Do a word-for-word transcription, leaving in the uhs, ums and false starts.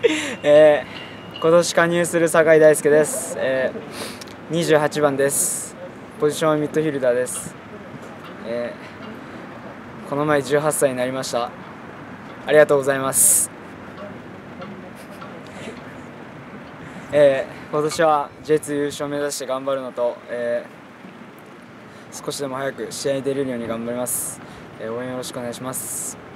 えー、今年加入する酒井大輔です、えー、にじゅうはちばんです。ポジションはミッドフィルダーです、えー、この前じゅうはっさいになりました。ありがとうございます。えー、今年は ジェイツー 優勝を目指して頑張るのと、えー、少しでも早く試合に出れるように頑張ります。えー、応援よろしくお願いします。